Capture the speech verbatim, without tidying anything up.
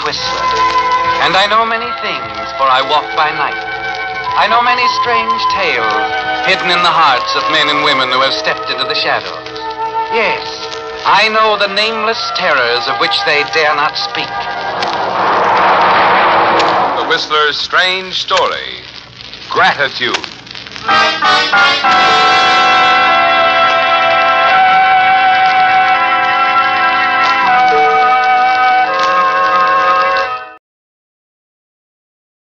Whistler. And I know many things, for I walk by night. I know many strange tales hidden in the hearts of men and women who have stepped into the shadows. Yes, I know the nameless terrors of which they dare not speak. The Whistler's strange story, Gratitude.